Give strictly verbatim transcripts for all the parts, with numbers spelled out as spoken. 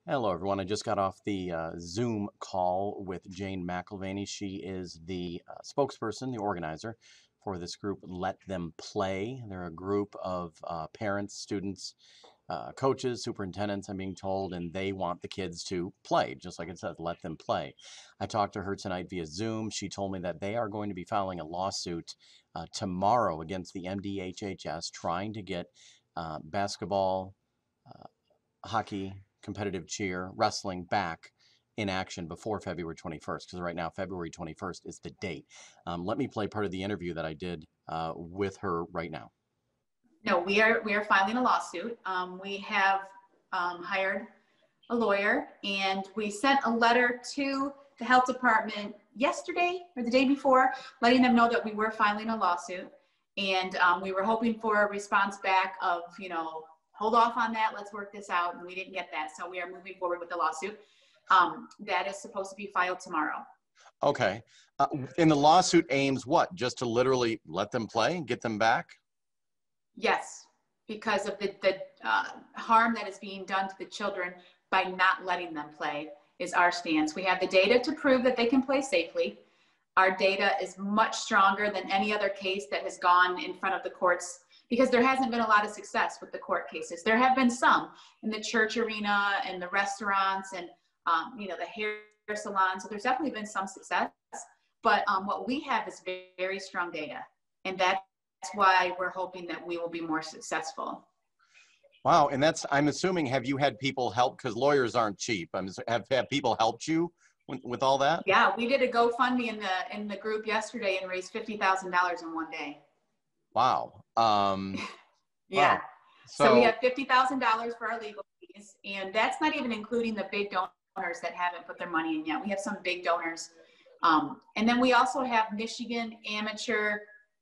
Hello, everyone. I just got off the uh, Zoom call with Jane McIlvaney. She is the uh, spokesperson, the organizer for this group, Let Them Play. They're a group of uh, parents, students, uh, coaches, superintendents, I'm being told, and they want the kids to play, just like it says, let them play. I talked to her tonight via Zoom. She told me that they are going to be filing a lawsuit uh, tomorrow against the M D H H S, trying to get uh, basketball, uh, hockey, competitive cheer, wrestling back in action before February twenty-first, because right now February twenty-first is the date. Um, let me play part of the interview that I did uh, with her right now. No, we are we are filing a lawsuit. Um, we have um, hired a lawyer, and we sent a letter to the health department yesterday or the day before, letting them know that we were filing a lawsuit, and um, we were hoping for a response back of, you know, hold off on that, let's work this out, and we didn't get that, so we are moving forward with the lawsuit. Um, that is supposed to be filed tomorrow. Okay. Uh, and the lawsuit aims what? Just to literally let them play and get them back? Yes, because of the, the uh, harm that is being done to the children by not letting them play is our stance. We have the data to prove that they can play safely. Our data is much stronger than any other case that has gone in front of the courts, because there hasn't been a lot of success with the court cases. There have been some in the church arena and the restaurants and um, you know, the hair salons. So there's definitely been some success, but um, what we have is very, very strong data, and that's why we're hoping that we will be more successful. Wow, and that's, I'm assuming, have you had people help, because lawyers aren't cheap. I'm, have, have people helped you with, with all that? Yeah, we did a GoFundMe in the in the group yesterday and raised fifty thousand dollars in one day. Wow. Um, yeah. Wow. So, so we have fifty thousand dollars for our legal fees, and that's not even including the big donors that haven't put their money in yet. We have some big donors. Um, and then we also have Michigan Amateur,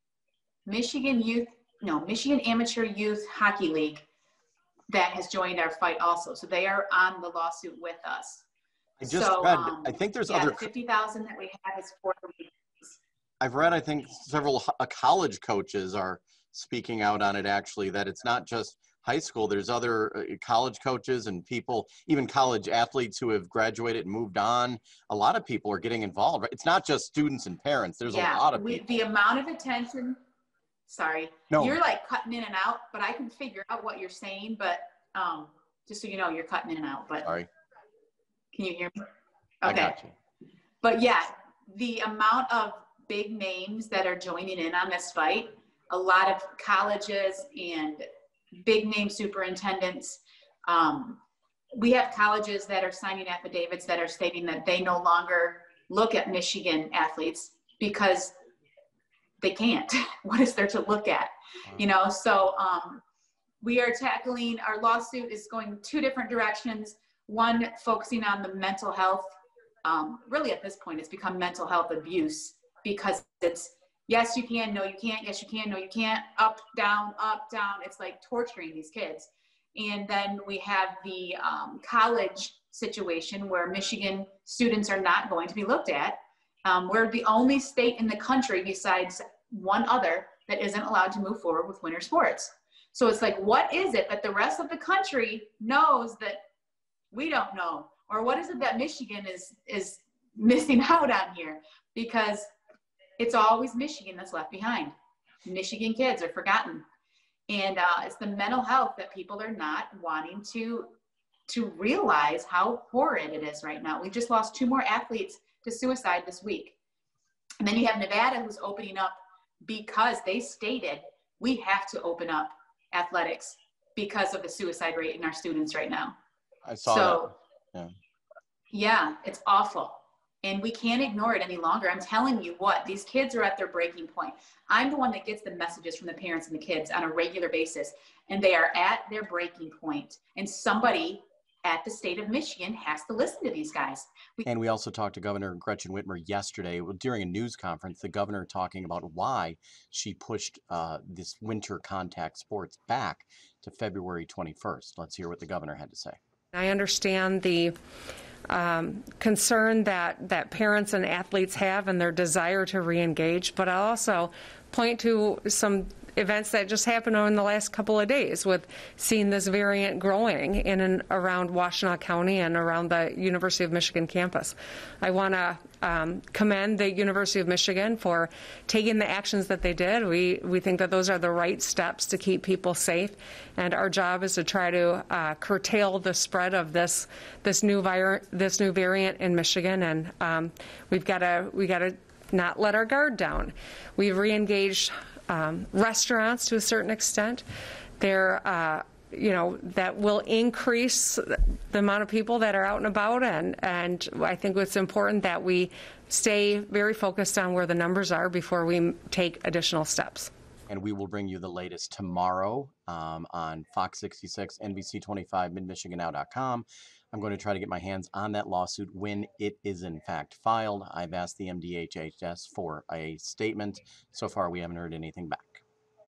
Michigan Youth, no, Michigan Amateur Youth Hockey League that has joined our fight also. So they are on the lawsuit with us. I just so, read, um, I think there's yeah, other... the fifty thousand that we have is for the league. I've read, I think, several uh, college coaches are speaking out on it, actually, that it's not just high school. There's other uh, college coaches and people, even college athletes who have graduated and moved on. A lot of people are getting involved. Right? It's not just students and parents. There's yeah, a lot of we, people. The amount of attention, sorry, no. You're like cutting in and out, but I can figure out what you're saying. But um, just so you know, you're cutting in and out. But sorry. Can you hear me? Okay. I got you. But yeah, the amount of big names that are joining in on this fight, a lot of colleges and big name superintendents. Um, we have colleges that are signing affidavits that are stating that they no longer look at Michigan athletes because they can't. What is there to look at? Wow. You know, so um, we are tackling, our lawsuit is going two different directions. One, focusing on the mental health. Um, really at this point, it's become mental health abuse, because it's, yes, you can, no, you can't, yes, you can, no, you can't, up, down, up, down. It's like torturing these kids. And then we have the um, college situation where Michigan students are not going to be looked at. Um, we're the only state in the country besides one other that isn't allowed to move forward with winter sports. So it's like, what is it that the rest of the country knows that we don't know? Or what is it that Michigan is, is missing out on here? Because it's always Michigan that's left behind. Michigan kids are forgotten. And uh, it's the mental health that people are not wanting to, to realize how horrid it is right now. We just lost two more athletes to suicide this week. And then you have Nevada, who's opening up because they stated we have to open up athletics because of the suicide rate in our students right now. I saw so, that. Yeah. Yeah, it's awful. And we can't ignore it any longer. I'm telling you what, these kids are at their breaking point. I'm the one that gets the messages from the parents and the kids on a regular basis, and they are at their breaking point. And somebody at the state of Michigan has to listen to these guys. We- and we also talked to Governor Gretchen Whitmer yesterday during a news conference, the governor talking about why she pushed uh, this winter contact sports back to February twenty-first. Let's hear what the governor had to say. I understand the um, concern that, that parents and athletes have and their desire to reengage, but I'll also point to some events that just happened in the last couple of days with seeing this variant growing in and around Washtenaw County and around the University of Michigan campus. I want to um, commend the University of Michigan for taking the actions that they did. We, we think that those are the right steps to keep people safe, and our job is to try to uh, curtail the spread of this this new vir- this new variant in Michigan, and um, we've got to we got to not let our guard down. We've reengaged um, restaurants to a certain extent. They're, uh, you know, that will increase the amount of people that are out and about, and, and I think it's important that we stay very focused on where the numbers are before we take additional steps. And we will bring you the latest tomorrow um, on Fox sixty-six, N B C twenty-five, mid michigan now dot com. I'm going to try to get my hands on that lawsuit when it is in fact filed. I've asked the M D H S for a statement. So far, we haven't heard anything back.